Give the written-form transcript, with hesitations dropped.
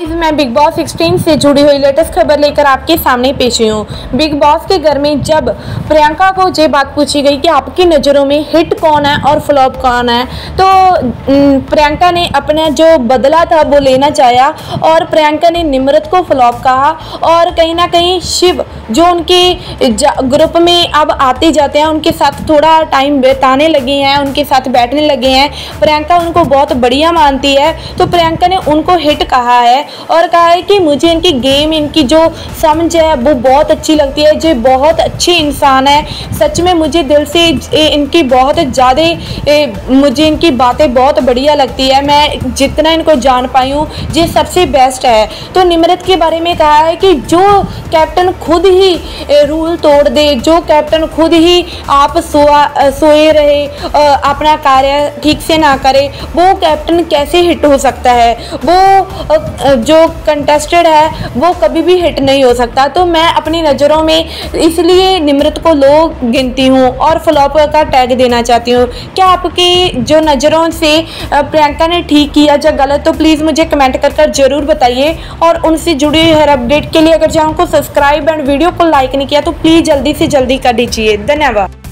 मैं big boss 16 से जुड़ी हुई लेटेस्ट खबर लेकर आपके सामने पेश हुई हूँ। बिग बॉस के घर में जब प्रियंका को ये बात पूछी गई कि आपकी नज़रों में हिट कौन है और फ्लॉप कौन है, तो प्रियंका ने अपना जो बदला था वो लेना चाहा और प्रियंका ने निम्रत को फ्लॉप कहा। और कहीं ना कहीं शिव जो उनके ग्रुप में अब आते जाते हैं, उनके साथ थोड़ा टाइम बिताने लगे हैं, उनके साथ बैठने लगे हैं, प्रियंका उनको बहुत बढ़िया मानती है, तो प्रियंका ने उनको हिट कहा है और कहा है कि मुझे इनकी गेम, इनकी जो समझ है वो बहुत अच्छी लगती है, जो बहुत अच्छे इंसान है। सच में मुझे दिल से इनकी बहुत ज़्यादा मुझे इनकी बातें बहुत बढ़िया लगती है। मैं जितना इनको जान पाई हूँ ये सबसे बेस्ट है। तो निम्रत के बारे में कहा है कि जो कैप्टन खुद ही रूल तोड़ दे, जो कैप्टन खुद ही आप सोए रहे, अपना कार्य ठीक से ना करे, वो कैप्टन कैसे हिट हो सकता है। वो जो कंटेस्टेड है वो कभी भी हिट नहीं हो सकता। तो मैं अपनी नज़रों में इसलिए निम्रत को लो गिनती हूँ और फ्लॉप का टैग देना चाहती हूँ। क्या आपकी जो नज़रों से प्रियंका ने ठीक किया या गलत, तो प्लीज़ मुझे कमेंट कर ज़रूर बताइए। और उनसे जुड़ी हुई हर अपडेट के लिए अगर चैनल को सब्सक्राइब एंड वीडियो को लाइक नहीं किया तो प्लीज़ जल्दी से जल्दी कर दीजिए। धन्यवाद।